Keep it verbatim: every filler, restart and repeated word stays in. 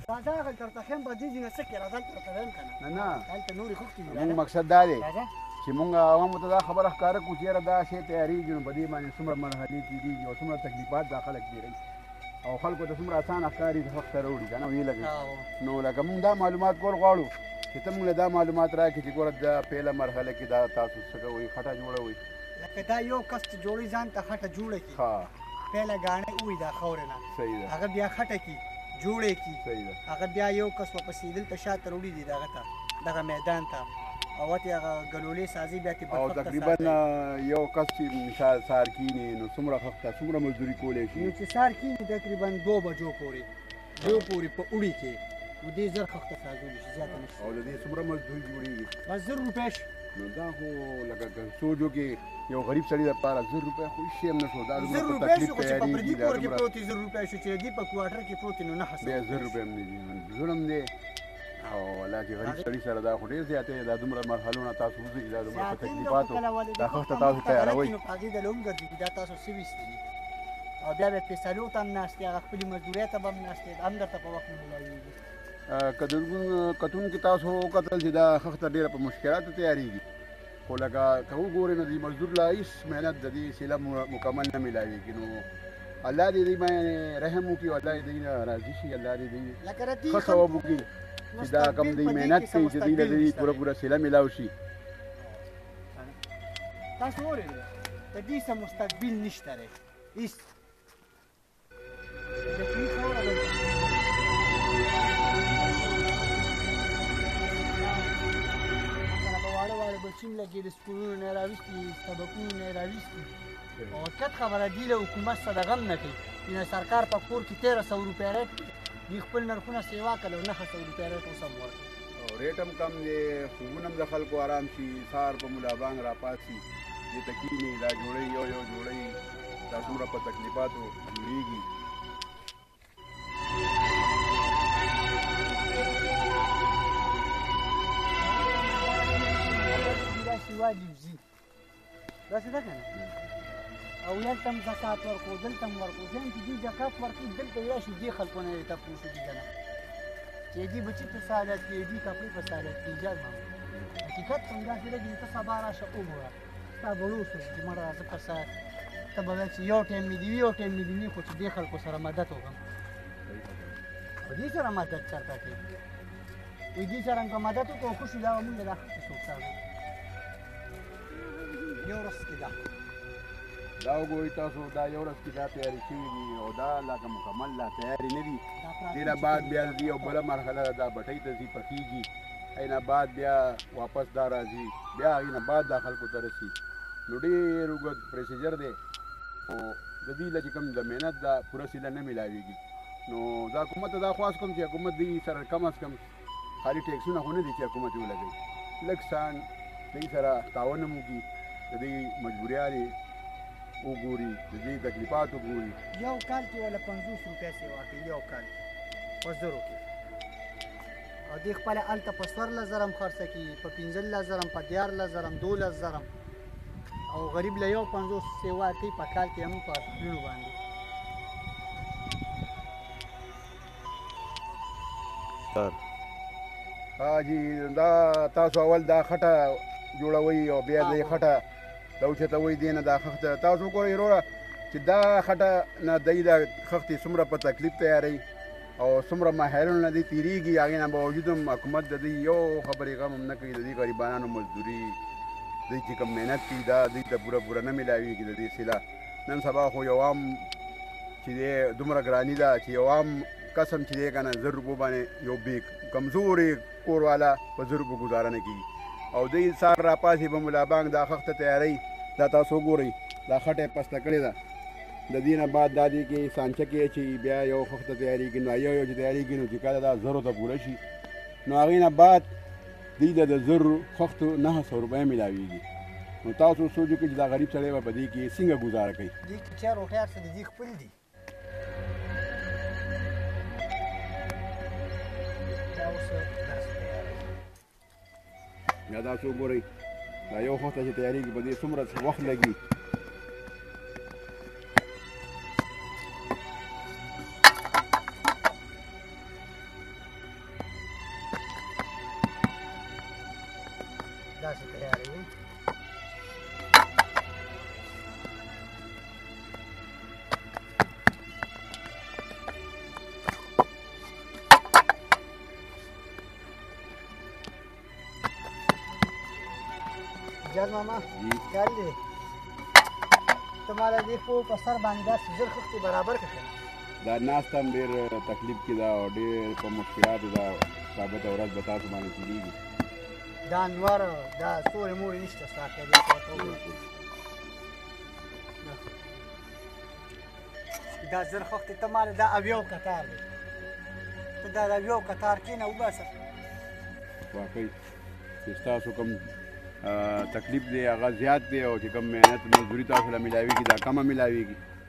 راځه هغه کارتخیم به دې ځینې څه کې راځه درته وایم که نه نه هلته نورې خوښې دي زموږ مقصد دا دی راځه چې مونږ عوامو ته دا خبره ښکاره کړو چې یاره دا شی تیارېږي نو په دې باندې څومره مرحلې تېرېږي او څومره تکلیفات دا خلک تېروي او خلکو ته څومره اسانه ښکاري وخت ته راوړي که نه ویې لګوي نو لکه مونږ دا معلومات کول غواړو چې ته مونږ له دا معلومات راکړې چې ګوره دا پیله مرحله کې دا تاسو څه کوئ خټه جوړوئ لکه دا یو کس چې جوړوي ځان ته خټه جوړه کړي ها پیله ګاڼۍ ووي دا خاورې نه صحیح ده هغه بیا خټه کړي جوړې کړي صحیح ده هغه بیا یو کس واپسې دلته شاته راوړي دي دغه ته دغه میدان ته او ورته هغه ګلولې سازي بیا ترې او تقریبا یو کس چې مثال سهار کیني نو څومره خښته څومره مزدوري کولی شي نو چې سهار کیني تقریبا دوه بجو پورې دوه پورې په اوړي کې نو دې زر خښته سازولی شي زیاته نه شي او د دې څومره مزدوري جوړېږي بس زر روپۍ شي نو دا خو لکه که سوچ وکړې یو غریب سړي دپاره زر روپۍ خو هېڅ شی هم نه شو دا زر روپۍ شو خو چې په پردي کور کې پروت وي زر روپۍ شو چې د دې په کوارټر کې پروت وي نو نهه سوه بیا زر روپۍ هم نه دي ظلم دی او الله چې غریب سړي سره دا خو ډېر زیات دی دا دومره مرحلو نه تاسو وځئ چې دا دومره په تکلیفاتو دا خښته تاسو تیاروئ نو په هغې ډله هم ګرځېږي دا تاسو څه ویستي دي او بیا به فیصلو ته هم ناست دي هغه خپلې مزدورۍ ته به هم ناست دي هم درته په وخت نه میلاوېږي کتونکي تاسو وکتل چې دا خښته ډېره په مشکلاتو تیارېږي خو لکه که وګورئ نو د مزدور لا هېڅ محنت د دې سیله مکمل نه میلاوېږي نو الله دې دوی باندې رحم وکړي او الله دې دوی نه راضي شي الله دې دوی ښه ثواب وکړي چې دا کم دوی محنت کوي چې دوی له دوی پوره پوره سیله میلاو شي تاسو واورېدل د دې څه مستقبل نشته دی هېڅ د دې خاوره دلته واړه واړه بچیم لګي د سکولونو نه راویستي سبقونو نه راویستي او کت خبره دی له حکومت څه دغه هم نه کوي چې سرکار په کور کې تېره سوه روپۍ ریټ دوی خپل نرخونه سیوا کړل او نهه سوه روپۍ ریټ اوس هم ورکړي او ریټ هم کم دی خوبونه هم د خلکو ارام شي سهار په ملابانګ راپاڅي دې ته کښېني دا جوړوي یو یو جوړوي دا څومره په تکلیفاتو جوړېږي والي وزي داسې ده که نه او هلته هم زکات ورکړو دلته هم ورکړو ځان چې دوی زکات ورکړي دلته راشي دې خلکو نه یې تپوس وکړي که نه چې دې بچي په سهالت کې دې کپړې په سهالت کې ایجاد ماما حقیقت همداسې ده چې ته سبا راشه وګوره ستا به اوس چې مړه زه په سهار ته به چې یو ټایم مې دي وي یو ټایم مې دي نه خو چې دې خلکو سره مدد وکړم په دې سره مدد چېرته کوي دې سره که مدد وکړو خوشي دا به مونږ دا څوک ساتو یو ورځ کې ده دا وګورئ تاسو دا یو ورځ کې دا تیارې شوي دي او دا لکه مکمل لا تیارې نه دي دې نه بعد بیا ځي یو بله مرحله ده دا بټۍ ته ځي پخېږي هغې نه بعد بیا واپس دا راځي بیا هغې نه بعد دا خلکو ته رسي نو ډېر اوږد پروسیجر دی خو د دې له چې کوم د محنت دا پوره سیله نه میلاوېږي نو دا حکومت ته دا خواست کوم چې حکومت دوی سره کم از کم خالي ټیکسونه خو نه دي چې حکومت یې ولګوي لږ سان دوی سره تعاون هم وکړي د دې مجبوریات وګوري د دې تکلیفات وګوري یو کال کې ولا پنځوس روپۍ سیوا کوي یو کال په زرو کې او دې خپله هلته په څوارلس زره هم خرڅه کړي په پنځلس زره هم په دیارلس زره هم دولس زره هم او غریب له یو پنځوس سیوا کوي په کال کې هم په پلونو باندې حاجي دا تاسو اول دا خټه جوړوئ او بیا دې خټه راوچتوئ دې نه دا خښته تاسو وګورئ وروره چې دا خټه نه دی دا خښتې څومره په تکلیف تیاروي او څومره ماهرونو نه دی تېرېږي هغې نه باوجود هم حکومت د دوی یو خبرې غم هم نه کوي د دې غریبانو مزدوري دوی چې کوم محنت کوي دا دوی ته پوره پوره نه میلاوېږي د دې سیله نن سبا خو یو عام چې دی دومره ګراني ده چې یو عام قسم چې دی که نه زر روپو باندې یو بې کمزورې کور والا په زر روپو ګزاره نه کېږي او دوی سهار راپاسي په ملابانګ دا خښته تیاروي دا تاسو وګورئ دا خټه یې پسته کړې ده د دې نه بعد دا دې کې سانچه کې اچوي بیا یو خښته تیارېږي نو یو یو چې تیارېږي نو چې کله دا زرو ته پوره شي نو هغې نه بعد دوی ته د زرو خښتو نهه سوه روپۍ میلاوېږي نو تاسو سوچ وکړئ چې دا غریب سړی به په دې کې څنګه ګزاره کوي دې کې چا روټۍ هر څه د دې خپل دي یا تاسو وګورئ دا یو خښته چې تیارېږي په دې څومره وخت لګي داسې تیاروي. جان ماما خیال دی ته ما د دې خو په سر باندې داسې ژر خښتې برابر کړه. دا ناسته هم ډېر تکلیف کې ده او ډېر په مشکلاتو ده. ثابته ورځ به تاسو باندې تېرېږي. دا انوار دا سورې مورې نشته ستا کېدی دا زر خښتې ته ما دا اویو کتار دی ته دا د اویو کتار کښېنه وباسه. واقعي چې ستاسو کوم تکلیف دی هغه زیات دی او چې کوم محنت مزدوري تاسو له میلاویږي دا کمه میلاویږي.